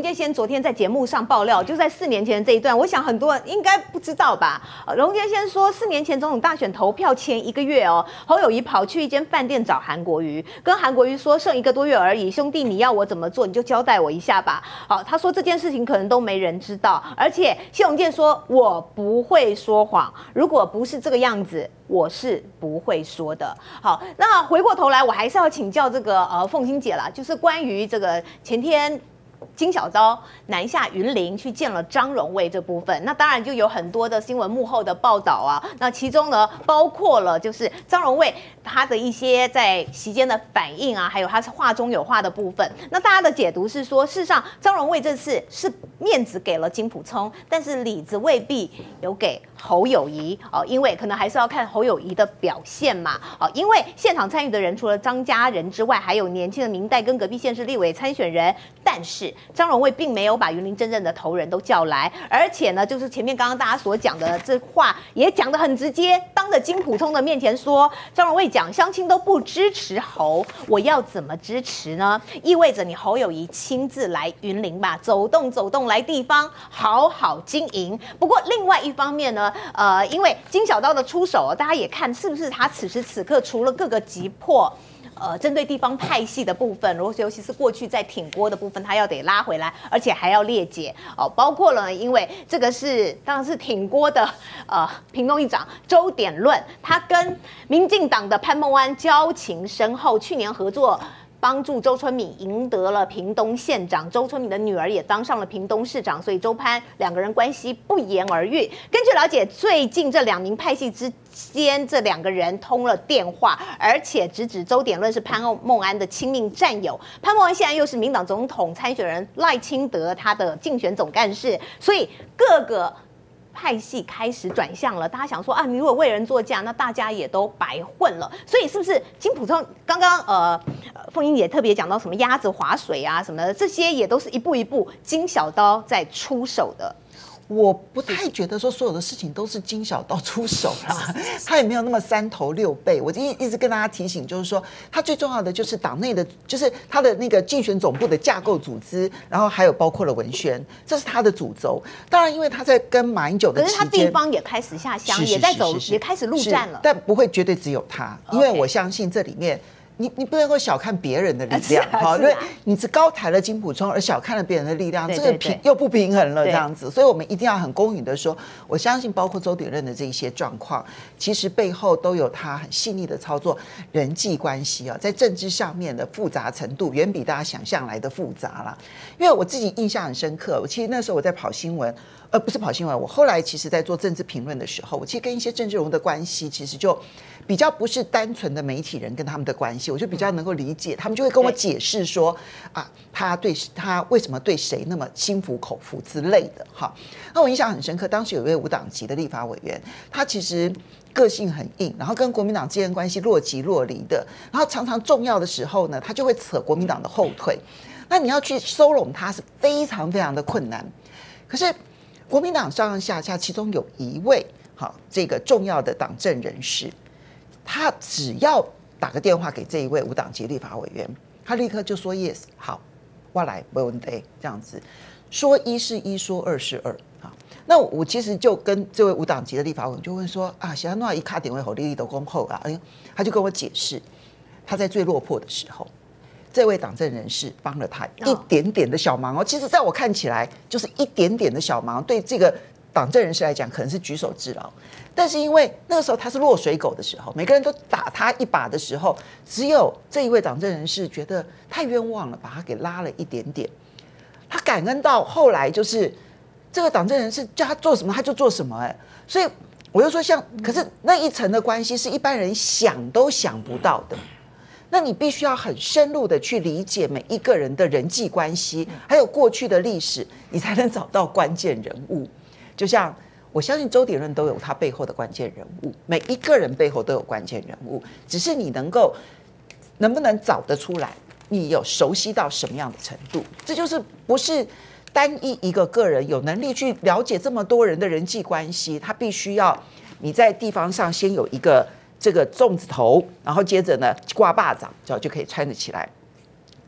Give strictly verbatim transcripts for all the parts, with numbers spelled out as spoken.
荣建先昨天在节目上爆料，就在四年前的这一段，我想很多人应该不知道吧？呃、荣建先说，四年前总统大选投票前一个月哦，侯友宜跑去一间饭店找韩国瑜，跟韩国瑜说剩一个多月而已，兄弟你要我怎么做你就交代我一下吧。好，他说这件事情可能都没人知道，而且谢荣建说我不会说谎，如果不是这个样子，我是不会说的。好，那回过头来，我还是要请教这个呃凤馨姐啦，就是关于这个前天金小刀南下云林去见了张荣卫这部分，那当然就有很多的新闻幕后的报道啊。那其中呢，包括了就是张荣卫他的一些在席间的反应啊，还有他是话中有话的部分。那大家的解读是说，事实上张荣卫这次是面子给了金溥聪，但是里子未必有给侯友宜哦，因为可能还是要看侯友宜的表现嘛。哦，因为现场参与的人除了张家人之外，还有年轻的明代跟隔壁县市立委参选人，但是张荣卫并没有把云林真正的头人都叫来，而且呢，就是前面刚刚大家所讲的这话也讲得很直接，当着金溥聪的面前说，张荣卫讲乡亲都不支持侯，我要怎么支持呢？意味着你侯友宜亲自来云林吧，走动走动来地方，好好经营。不过另外一方面呢，呃，因为金小刀的出手，大家也看是不是他此时此刻除了各个击破。呃，针对地方派系的部分，尤其是过去在挺郭的部分，他要得拉回来，而且还要列解哦，包括了，因为这个是当然是挺郭的呃屏东议长周典论，他跟民进党的潘孟安交情深厚，去年合作。帮助周春米赢得了屏东县长，周春米的女儿也当上了屏东市长，所以周潘两个人关系不言而喻。根据了解，最近这两名派系之间，这两个人通了电话，而且直指周典论是潘孟安的亲密战友。潘孟安现在又是民党总统参选人赖清德他的竞选总干事，所以各个。派系开始转向了，大家想说啊，你如果为人作嫁，那大家也都白混了。所以是不是金溥聪刚刚呃，凤英姐特别讲到什么鸭子划水啊什么的，这些也都是一步一步金小刀在出手的。 我不太觉得说所有的事情都是金小刀出手啦，他也没有那么三头六臂。我一一直跟大家提醒，就是说，他最重要的就是党内的，就是他的那个竞选总部的架构组织，然后还有包括了文宣，这是他的主轴。当然，因为他在跟马英九的期间， 可是他地方也开始下乡，也在走，也开始陆战了。 但不会绝对只有他，因为我相信这里面。你你不能够小看别人的力量，好，因为你只高抬了金溥聪，而小看了别人的力量，这个平又不平衡了这样子，所以我们一定要很公允的说，我相信包括周典论的这一些状况，其实背后都有他很细腻的操作，人际关系啊，在政治上面的复杂程度远比大家想象来的复杂啦。因为我自己印象很深刻，我其实那时候我在跑新闻。呃，不是跑新闻，我后来其实在做政治评论的时候，我其实跟一些政治人物的关系，其实就比较不是单纯的媒体人跟他们的关系，我就比较能够理解，他们就会跟我解释说啊，他对他为什么对谁那么心服口服之类的哈。那我印象很深刻，当时有一位无党籍的立法委员，他其实个性很硬，然后跟国民党之间关系若即若离的，然后常常重要的时候呢，他就会扯国民党的后腿，那你要去收拢他是非常非常的困难，可是。国民党上上下下，其中有一位好这个重要的党政人士，他只要打个电话给这一位无党籍立法委员，他立刻就说 yes， 好，我来没问题，这样子说一是一，说二是二啊。那我其实就跟这位无党籍的立法委员就问说啊，小安诺一卡点位后，立立都恭候啊，哎，他就跟我解释，他在最落魄的时候。这位党政人士帮了他一点点的小忙哦，其实在我看起来就是一点点的小忙，对这个党政人士来讲可能是举手之劳，但是因为那个时候他是落水狗的时候，每个人都打他一把的时候，只有这一位党政人士觉得太冤枉了，把他给拉了一点点。他感恩到后来就是这个党政人士叫他做什么他就做什么，哎，所以我就说像，可是那一层的关系是一般人想都想不到的。那你必须要很深入的去理解每一个人的人际关系，还有过去的历史，你才能找到关键人物。就像我相信周典论都有他背后的关键人物，每一个人背后都有关键人物，只是你能够能不能找得出来，你有熟悉到什么样的程度，这就是不是单一一个个人有能力去了解这么多人的人际关系，他必须要你在地方上先有一个。这个粽子头，然后接着呢挂巴掌，脚就可以穿得起来。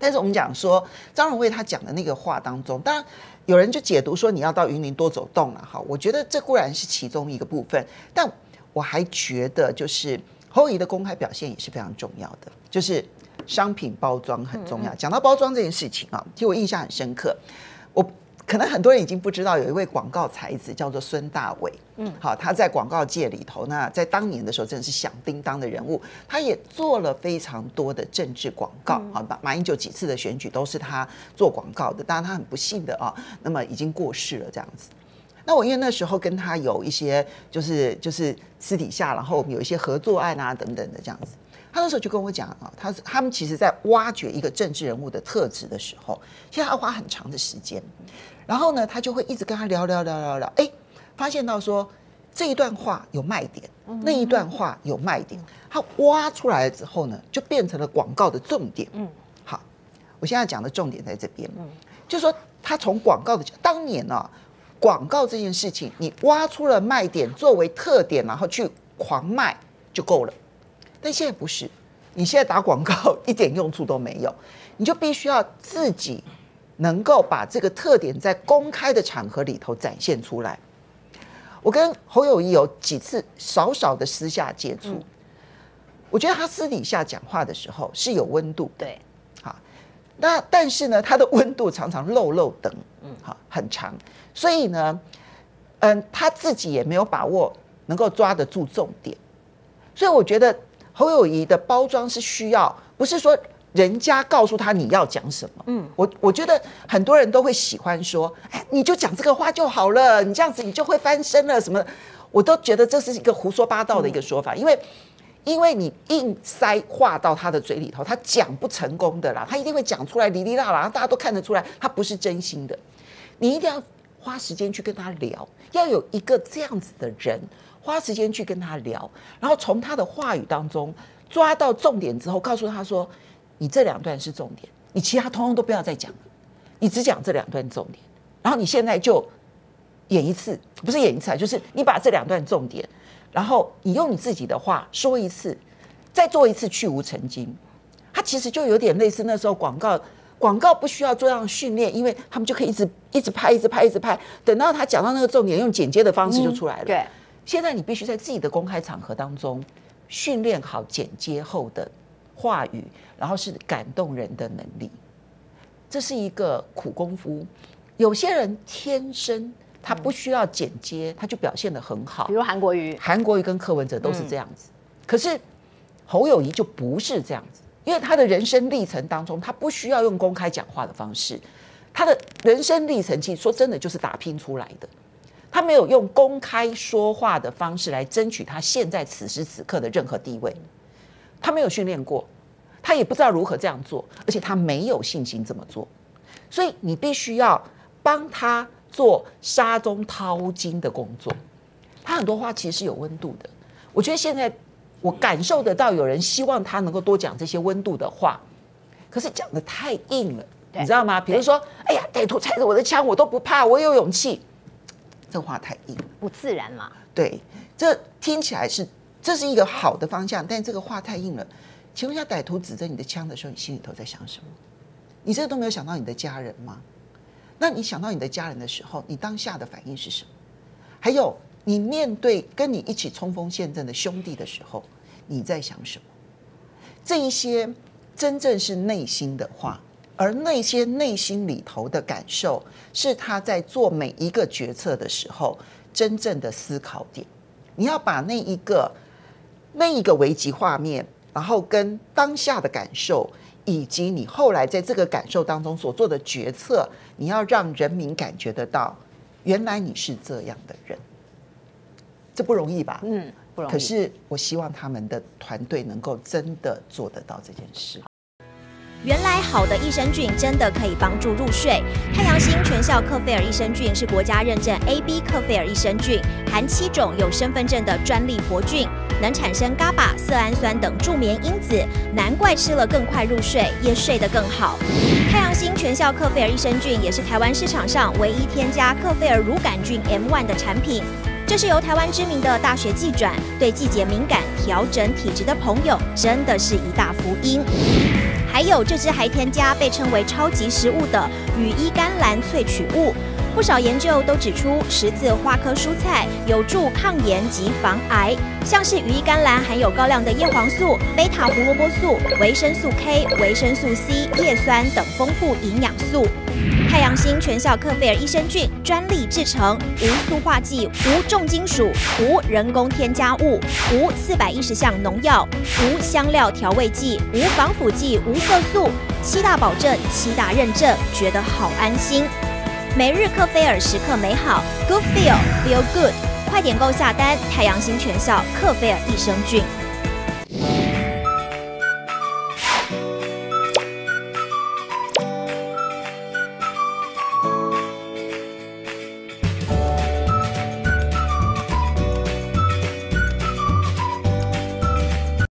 但是我们讲说张荣卫他讲的那个话当中，当然有人就解读说你要到云林多走动了哈，我觉得这固然是其中一个部分，但我还觉得就是侯友宜的公开表现也是非常重要的，就是商品包装很重要。讲到包装这件事情啊，其实我印象很深刻，我。可能很多人已经不知道，有一位广告才子叫做孙大伟，嗯，好，他在广告界里头，那在当年的时候真的是响叮当的人物，他也做了非常多的政治广告，啊、嗯，马英九几次的选举都是他做广告的，当然他很不幸的啊，那么已经过世了这样子。那我因为那时候跟他有一些就是就是私底下，然后我们有一些合作案啊等等的这样子。他那时候就跟我讲啊，他他们其实在挖掘一个政治人物的特质的时候，其实他要花很长的时间。然后呢，他就会一直跟他聊聊聊聊聊，哎，发现到说这一段话有卖点，那一段话有卖点，他挖出来了之后呢，就变成了广告的重点。嗯，好，我现在讲的重点在这边，嗯，就是说他从广告的当年啊，广告这件事情，你挖出了卖点作为特点，然后去狂卖就够了。但现在不是，你现在打广告一点用处都没有，你就必须要自己。能够把这个特点在公开的场合里头展现出来。我跟侯友宜有几次少少的私下接触，嗯、我觉得他私底下讲话的时候是有温度的，对，好，那但是呢，他的温度常常漏漏等，嗯，好，很长，所以呢，嗯，他自己也没有把握能够抓得住重点，所以我觉得侯友宜的包装是需要，不是说。人家告诉他你要讲什么，嗯，我我觉得很多人都会喜欢说，哎，你就讲这个话就好了，你这样子你就会翻身了什么的，我都觉得这是一个胡说八道的一个说法，因为因为你硬塞话到他的嘴里头，他讲不成功的啦，他一定会讲出来哩哩啦啦，大家都看得出来他不是真心的，你一定要花时间去跟他聊，要有一个这样子的人，花时间去跟他聊，然后从他的话语当中抓到重点之后，告诉他说。你这两段是重点，你其他通通都不要再讲了，你只讲这两段重点，然后你现在就演一次，不是演一次，就是你把这两段重点，然后你用你自己的话说一次，再做一次去无成金。它其实就有点类似那时候广告，广告不需要做这样训练，因为他们就可以一直一直拍，一直拍，一直拍，等到他讲到那个重点，用剪接的方式就出来了。嗯、对，现在你必须在自己的公开场合当中训练好剪接后的话语。然后是感动人的能力，这是一个苦功夫。有些人天生他不需要剪接，他就表现得很好。 比如韩国瑜， 韩国瑜跟柯文哲都是这样子。嗯、可是侯友宜就不是这样子，因为他的人生历程当中，他不需要用公开讲话的方式，他的人生历程其实说真的就是打拼出来的。他没有用公开说话的方式来争取他现在此时此刻的任何地位，他没有训练过。他也不知道如何这样做，而且他没有信心这么做，所以你必须要帮他做沙中淘金的工作。他很多话其实是有温度的，我觉得现在我感受得到有人希望他能够多讲这些温度的话，可是讲得太硬了，你知道吗？比如说，哎呀，歹徒踩着我的枪，我都不怕，我有勇气，这话太硬了， 不自然嘛。 对，这听起来是这是一个好的方向，但这个话太硬了。请问一下，歹徒指着你的枪的时候，你心里头在想什么？你这都没有想到你的家人吗？那你想到你的家人的时候，你当下的反应是什么？还有，你面对跟你一起冲锋陷阵的兄弟的时候，你在想什么？这一些真正是内心的话，而那些内心里头的感受，是他在做每一个决策的时候真正的思考点。你要把那一个那一个危急画面。然后跟当下的感受，以及你后来在这个感受当中所做的决策，你要让人民感觉得到，原来你是这样的人，这不容易吧？嗯，不容易。可是我希望他们的团队能够真的做得到这件事。 原来好的益生菌真的可以帮助入睡。太阳星全效克菲尔益生菌是国家认证 A B 克菲尔益生菌，含七种有身份证的专利活菌，能产生 G A B A、色氨酸等助眠因子，难怪吃了更快入睡，也睡得更好。太阳星全效克菲尔益生菌也是台湾市场上唯一添加克菲尔乳杆菌 M 一 的产品。这是由台湾知名的大学季转，对季节敏感、调整体质的朋友，真的是一大福音。 还有这支还添加被称为超级食物的羽衣甘蓝萃取物。不少研究都指出，十字花科蔬菜有助抗炎及防癌，像是羽衣甘蓝含有高量的叶黄素、贝塔胡萝卜素、维生素 K、维生素 C、叶酸等丰富营养素。太阳星全效克菲尔益生菌专利制成，无塑化剂、无重金属、无人工添加物、无四百一十项农药、无香料调味剂、无防腐剂、无色素，七大保证、七大认证，觉得好安心。每日克菲尔时刻美好 ，Good Feel Feel Good， 快点购下单！太阳星全效克菲尔益生菌。